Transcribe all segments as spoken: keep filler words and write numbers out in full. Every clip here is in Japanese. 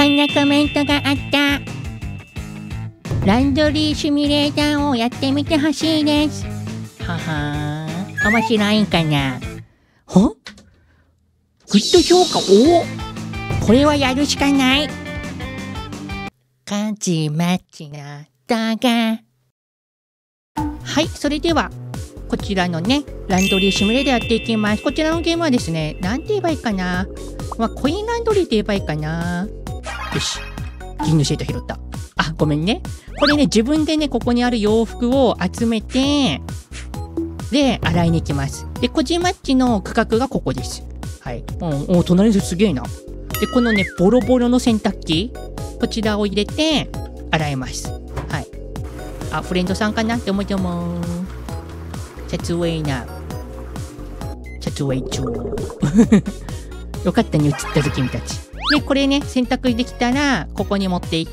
こんなコメントがあった。ランドリーシミュレーターをやってみてほしいです。ははー。面白いんかな。は？グッド評価。おお、これはやるしかない。カチマチなだが。はい、それではこちらのねランドリーシミュレーターやっていきます。こちらのゲームはですね、なんて言えばいいかな、まあ、コインランドリーって言えばいいかな。よし、銀のシート拾った。あ、ごめんね。これね、自分でねここにある洋服を集めて、で洗いに行きます。でコジマッチの区画がここです。はい。おお、隣ですげえな。でこのねボロボロの洗濯機、こちらを入れて洗います。はい。あ、フレンドさんかなって思ってもうシャツウェイなシャツウェイ長よかったね、映ったぞ君たち。でこれね洗濯できたらここに持っていって、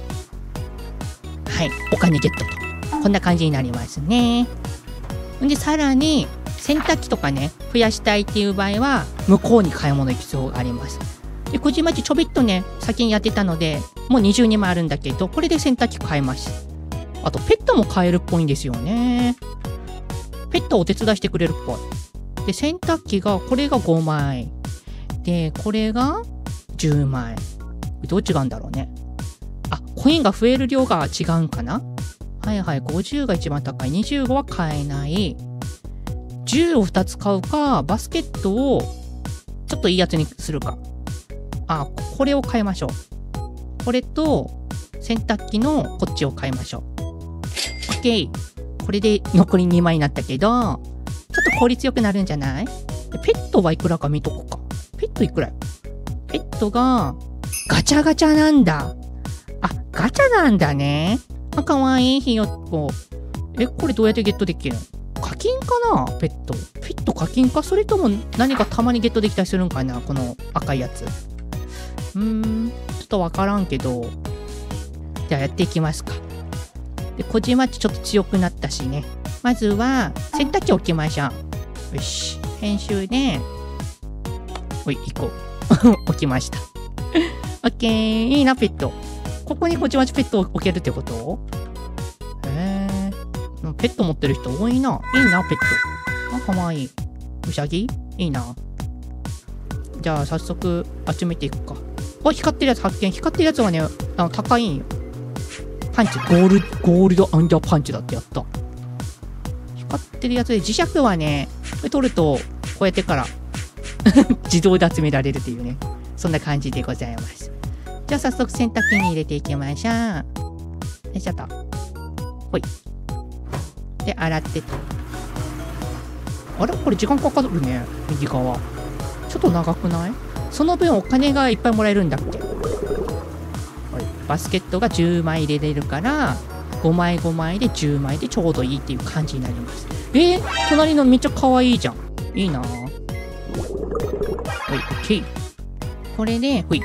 はい、お金ゲットと、こんな感じになりますね。でさらに洗濯機とかね増やしたいっていう場合は向こうに買い物行く必要があります。でこじまちちょびっとね先にやってたのでもうにじゅうにまいあるんだけど、これで洗濯機買えます。あとペットも買えるっぽいんですよね。ペットお手伝いしてくれるっぽい。で洗濯機がこれがごまいで、これがじゅうまい。どう違うんだろうね。あ、コインが増える量が違うんかな。はいはい、ごじゅうが一番高い。にじゅうごは買えない。じゅうをふたつ買うか、バスケットをちょっといいやつにするか。あ、これを買いましょう。これと洗濯機のこっちを買いましょう。OK。これで残りにまいになったけど、ちょっと効率よくなるんじゃない？ペットはいくらか見とこうか。ペットいくら？ペットがガチャガチャなんだ。あ、ガチャなんだね。あ、かわいいひよっこ。え、これどうやってゲットできるの？課金かな？ペット。ペット課金か？それとも何かたまにゲットできたりするんかな？この赤いやつ。うーん、ちょっとわからんけど。じゃあやっていきますか。で、こじまっちちょっと強くなったしね。まずは洗濯機置きましょう。よし。編集で、ほい、行こう。置きました。オッケー。いいな、ペット。ここにこじまちペットを置けるってこと？へー。ペット持ってる人多いな。いいな、ペット。あ、かわいい。うさぎ？いいな。じゃあ、早速集めていくか。あ、光ってるやつ発見。光ってるやつはね、あの、高いんよ。パンチ、ゴールド、ゴールドアンダーパンチだってやった。光ってるやつで、磁石はね、これ取ると、こうやってから、自動で集められるっていうね。そんな感じでございます。じゃあ早速洗濯機に入れていきましょう。よいしょと。ほい。で、洗ってと。あれこれ時間かかるね。右側。ちょっと長くない？その分お金がいっぱいもらえるんだっけ？バスケットがじゅうまい入れれるから、ごまいごまいでじゅうまいでちょうどいいっていう感じになります。えー、隣のめっちゃ可愛いじゃん。いいなぁ。ほい、OK。これで、ほい。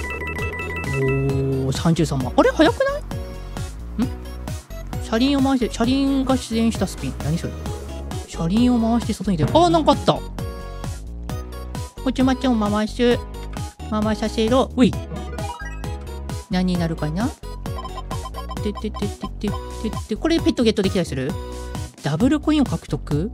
おー、さんじゅうさんまい。あれ早くない？ん？車輪を回して、車輪が出現したスピン。何それ？車輪を回して外に出る。あー、なんかあった。こっちまっちゃんを回す。回させろ。ほい。何になるかな？ててててててて、これペットゲットできたりする？ダブルコインを獲得？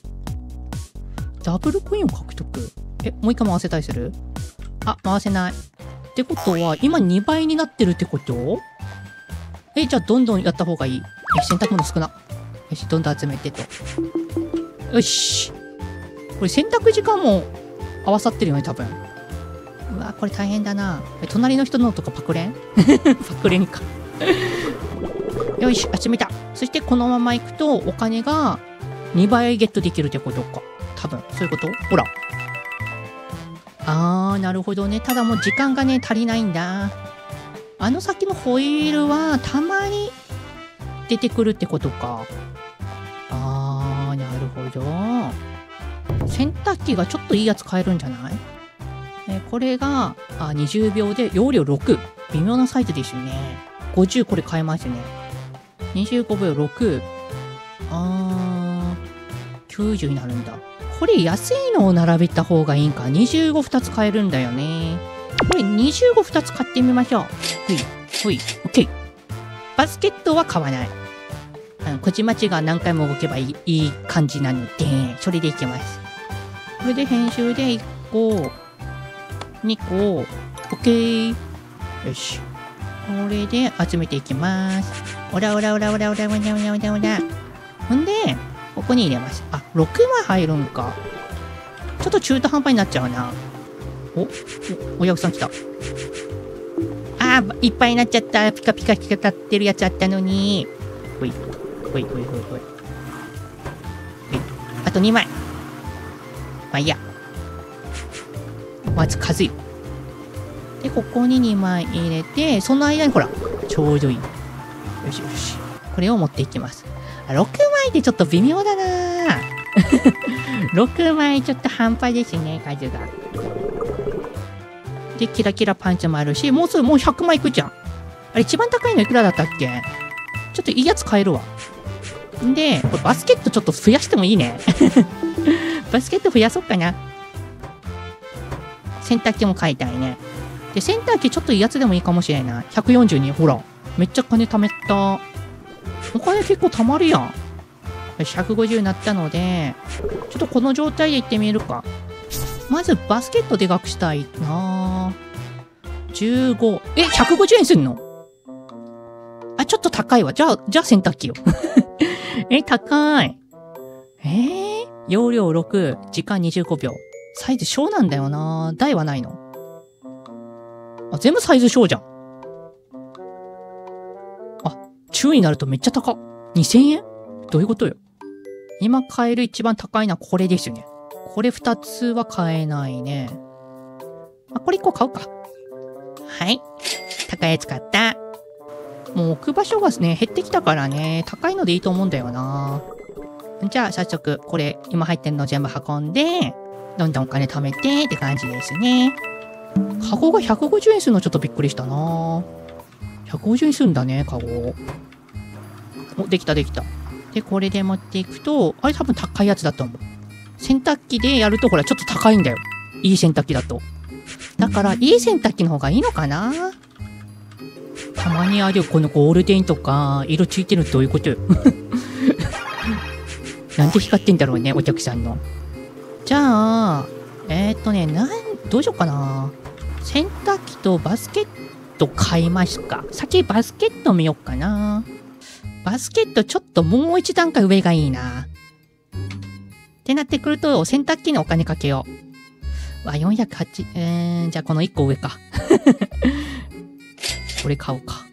ダブルコインを獲得？え、もう一回回せたりする？あ、回せない。ってことは、今にばいになってるってこと？え、じゃあどんどんやった方がいい。え、洗濯物少な。よし、どんどん集めてと。よし。これ洗濯時間も合わさってるよね、多分。うわ、これ大変だな。え、隣の人のとかパクレンパクレンか。よし、集めた。そしてこのまま行くとお金がにばいゲットできるってことか。多分、そういうこと？ほら。あー、なるほどね。ただもう時間がね、足りないんだ。あの先のホイールはたまに出てくるってことか。あー、なるほど。洗濯機がちょっといいやつ買えるんじゃない？えこれがあにじゅうびょうで容量ろく。微妙なサイズですよね。ごじゅうこれ買えますね。にじゅうごびょうろく。あー、きゅうじゅうになるんだ。これ安いのを並べた方がいいんか。にじゅうごふたつ買えるんだよね。 これにじゅうごふたつ買ってみましょう。ほい、ほい、オッケー。バスケットは買わない。あの、こじまちが何回も動けばいい、いい感じなので、それでいきます。これで編集でいっこ、にこ、オッケー。よし。これで集めていきます。オラオラオラオラオラオラオラオラオラ。ほんで、ここに入れます。あ、ろくまい入るんか。ちょっと中途半端になっちゃうな。お、お、お客さん来た。あー、いっぱいになっちゃった。ピカピカピカ立ってるやつあったのに。ほい、ほいほいほいほい。ほい。あとにまい。まあいいや。まず数い。で、ここににまい入れて、その間にほら、ちょうどいい。よしよし。これを持っていきます。ろくまいってちょっと微妙だなろくまいちょっと半端ですね、数が。で、キラキラパンチもあるし、もうすぐもうひゃくまいいくじゃん。あれ、一番高いのいくらだったっけ？ちょっといいやつ買えるわ。んで、これバスケットちょっと増やしてもいいね。バスケット増やそうかな。洗濯機も買いたいね。で、洗濯機ちょっといいやつでもいいかもしれない。ひゃくよんじゅうに、ほら。めっちゃ金貯めた。お金結構貯まるやん。よし、ひゃくごじゅうになったので、ちょっとこの状態で行ってみるか。まずバスケットでかくしたいな。じゅうご。え、ひゃくごじゅうえんすんの？あ、ちょっと高いわ。じゃあ、じゃあ洗濯機よ。え、高い。えー、容量ろく、時間にじゅうごびょう。サイズ小なんだよな。台はないの？あ、全部サイズ小じゃん。あ、中になるとめっちゃ高。にせんえん？どういうことよ。今買える一番高いのはこれですよね。これふたつは買えないね。あ、これいっこ買うか。はい。高いやつ買った。もう置く場所がね、減ってきたからね、高いのでいいと思うんだよな。じゃあ、早速、これ、今入ってんの全部運んで、どんどんお金貯めてって感じですね。カゴがひゃくごじゅうえんするのちょっとびっくりしたな。ひゃくごじゅうえんするんだね、カゴ。お、できたできた。で、これで持っていくと、あれ多分高いやつだと思う。洗濯機でやるとほら、ちょっと高いんだよ。いい洗濯機だと。だから、いい洗濯機の方がいいのかな。たまにあるこのゴールデンとか、色ついてるってどういうことよ。なんで光ってんだろうね、お客さんの。じゃあ、えー、っとね、なん、どうしようかな。洗濯機とバスケット買いますか。先バスケット見よっかな。バスケットちょっともう一段階上がいいな。ってなってくると、洗濯機にお金かけよう。わ、よんひゃくはち、えー、じゃあこのいっこ上か。これ買おうか。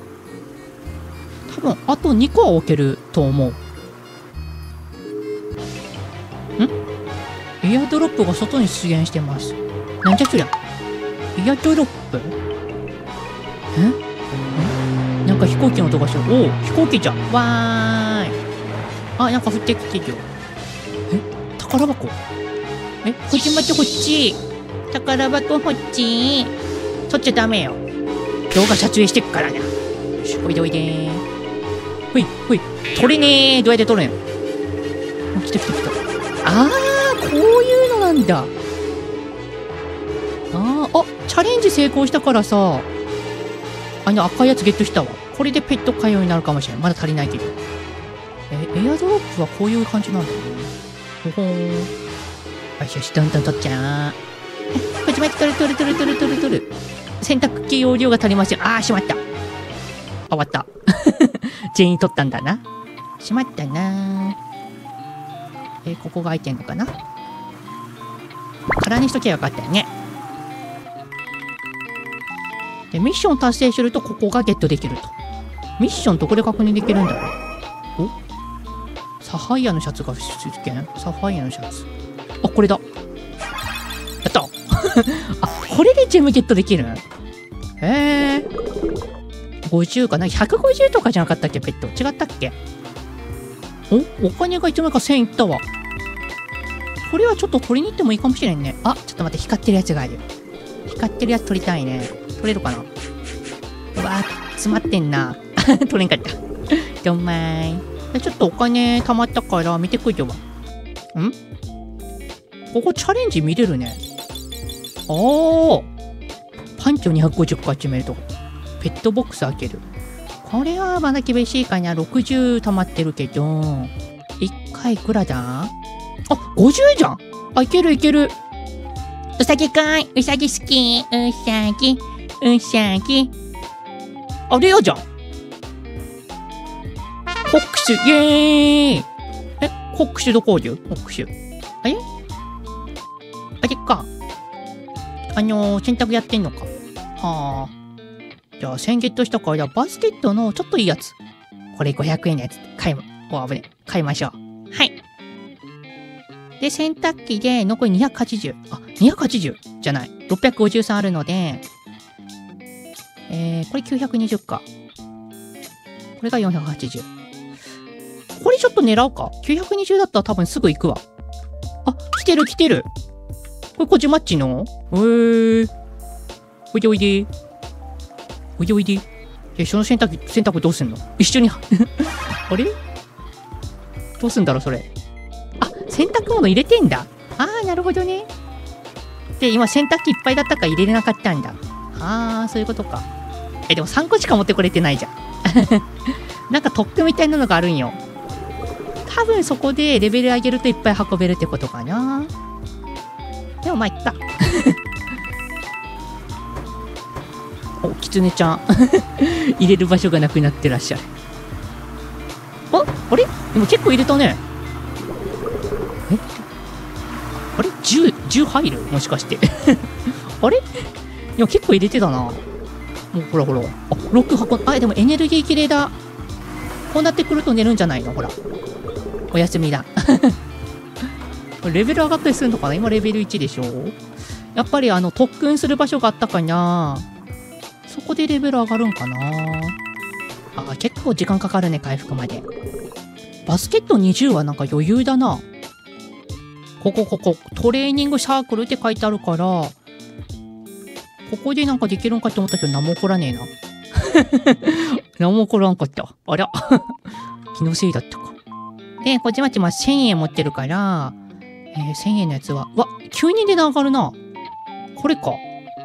多分、あとにこは置けると思う。ん？エアドロップが外に出現してます。なんじゃそりゃ。エアドロップ？え？ん？なんか飛行機の音がする。おお、飛行機じゃん。わーい。あ、なんか降ってきてるよ。え？宝箱？え？こっち待って、こっち。宝箱こっち。取っちゃダメよ。動画撮影してっからな。よし、おいでおいでー。ほい、ほい。取れねー。どうやって取るん？あ、来た来た来た。あー、こういうのなんだ。あー、あ、チャレンジ成功したからさ、あの赤いやつゲットしたわ。これでペット飼うようになるかもしれない。まだ足りないけど。え、エアドロップはこういう感じなんだね。ほほーん。よしよし、どんどん取っちゃー。え、こっちまで取る取る取る取る取る取る。洗濯機容量が足りません。あー、しまった。あ、終わった。全員取ったんだな。しまったなー。えー、ここが開いてんのかな。空にしときゃよかったよね。で、ミッション達成するとここがゲットできると。ミッションどこで確認できるんだろう。お、サファイアのシャツが出現。サファイアのシャツ。あ、これだ。やった。あ、これでジェムゲットできる。へえ。ごじゅうかな。ひゃくごじゅうとかじゃなかったっけ、ペット。違ったっけ。お、お金がいつの間にかせんいったわ。これはちょっと取りに行ってもいいかもしれんね。あ、ちょっと待って、光ってるやつがある。光ってるやつ取りたいね。取れるかな。うわー、詰まってんな。取れんかった。どんまーい。ちょっとお金貯まったから見てくるわ。ん？ここチャレンジ見れるね。おー。 パンチをにひゃくごじゅっこ集めると。ペットボックス開ける。これはまだ厳しいかな。ろくじゅう溜まってるけど。いっかいいくらだ？あ、ごじゅうじゃん。あ、いけるいける。うさぎくん、うさぎ好き。うさぎ、うさぎ。あ、レアじゃん。ホックス、イエーイ。え、ホックスどこおる？ホックス。あれあれか。あのー、洗濯やってんのか。はあ。じゃあ、先月としたから、バスケットのちょっといいやつ。これごひゃくえんのやつ。買いま、お、危ね。買いましょう。はい。で、洗濯機で残りにひゃくはちじゅう。あ、にひゃくはちじゅうじゃない。ろっぴゃくごじゅうさんあるので、えー、これきゅうひゃくにじゅうか。これがよんひゃくはちじゅう。これちょっと狙おうか。きゅうひゃくにじゅうだったら多分すぐ行くわ。あ、来てる来てる。これコジマッチの？えー。おいでおいで。おいでおいで。え、その洗濯機、洗濯どうすんの？一緒に。あれ？どうすんだろう、それ。あ、洗濯物入れてんだ。あー、なるほどね。で、今洗濯機いっぱいだったから入れれなかったんだ。あー、そういうことか。え、でもさんこしか持ってこれてないじゃん。なんか特訓みたいなのがあるんよ。多分そこでレベル上げるといっぱい運べるってことかな。でもまあいった。お、キツネちゃん。入れる場所がなくなってらっしゃる。あ、あれでも結構入れたね。えあれ じゅう、じゅう入るもしかして。あれでも結構入れてたな。もうほらほら。あ、ろく箱。あ、でもエネルギー切れだ。こうなってくると寝るんじゃないのほら。お休みだ。レベル上がったりするのかな今レベルいちでしょ。やっぱりあの特訓する場所があったかな。そこでレベル上がるんかな。あ、結構時間かかるね、回復まで。バスケットにじゅうはなんか余裕だな。ここここ、トレーニングサークルって書いてあるから、ここでなんかできるんかって思ったけど何も起こらねえな。何も起こらんかった。あら。気のせいだったか。で、こっちまちませんえん持ってるから、えー、せんえんのやつは、うわ、急に値段上がるな。これか。はい。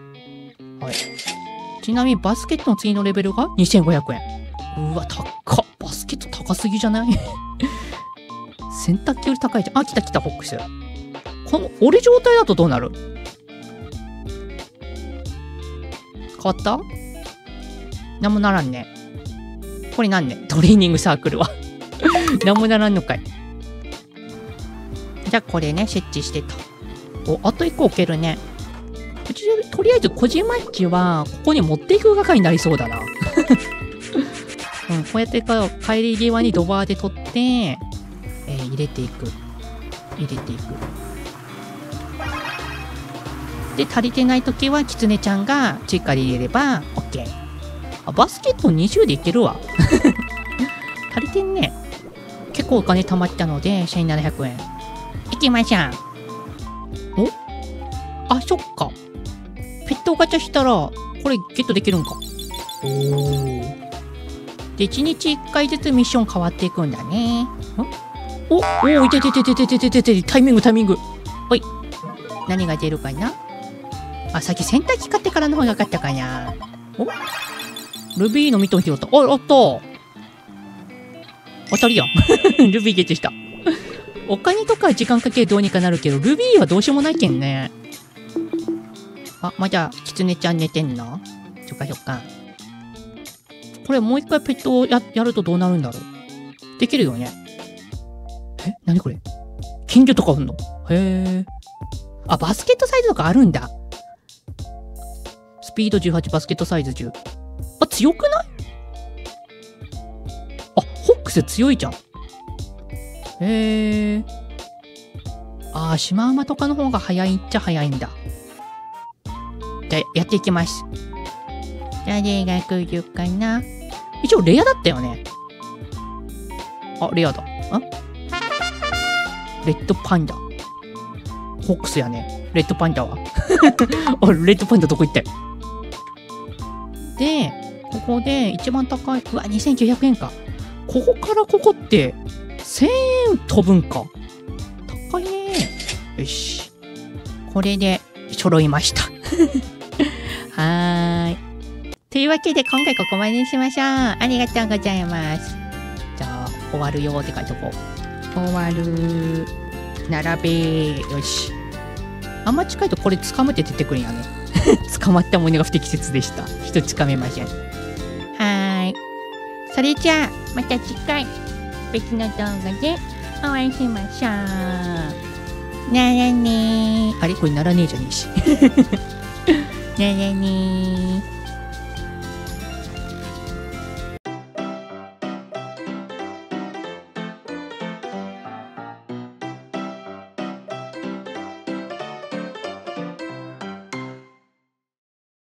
ちなみにバスケットの次のレベルがにせんごひゃくえん。うわ、高っ。バスケット高すぎじゃない？洗濯機より高いじゃん。あ、来た来た、ホックス。この、俺状態だとどうなる？変わった？なんもならんね。これなんね？トレーニングサークルは。なんもならんのかい。じゃあこれね、設置してと。お、あといっこ置けるね。とりあえず、コジマッチは、ここに持っていく係になりそうだな。うん、こうやって帰り際にドバーで取って、えー、入れていく。入れていく。で、足りてないときは、キツネちゃんが追加で入れれば、OK。あ、バスケットにじゅうでいけるわ。足りてんね。結構お金貯まったので、せんななひゃくえん。いきましょう。お？あ、そっか。ペットガチャしたら、これゲットできるんか。おー。で、いちにちいっかいずつミッション変わっていくんだね。んおおー、いててててててててて、タイミングタイミング。ほい。何が出るかな？あ、さっき洗濯機買ってからの方が良かったかな。おルビーのミトン拾った。あ、あった。当たりやん。ルビーゲットした。お金とか時間かけどうにかなるけど、ルビーはどうしようもないけんね。あ、まだ、キツネちゃん寝てんの？そっかそっか。これもう一回ペットを や, やるとどうなるんだろう。できるよね。え？何これ？金魚とかあるの？へえ。あ、バスケットサイズとかあるんだ。スピードじゅうはち、バスケットサイズじゅう。あ、強くない？あ、ホックス強いじゃん。へえ。あー、シマウマとかの方が早いっちゃ早いんだ。じゃあ、やっていきます。誰が来るかな？一応、レアだったよね。あ、レアだ。ん？レッドパンダ。ホックスやね。レッドパンダは。あ、レッドパンダどこ行ったよ。で、ここで一番高い。うわ、にせんきゅうひゃくえんか。ここからここって、せんえん飛ぶんか。高いね。よし。これで、揃いました。 はーい。というわけで今回ここまでにしましょう。ありがとうございます。じゃあ、終わるよって書いとこう。終わる。並べ。よし。あんま近いとこれ掴むって出てくるんやね。捕まったものが不適切でした。人掴めません。はーい。それじゃあ、また次回、別の動画でお会いしましょう。ならねー。あれこれならねえじゃねえし。ならねー。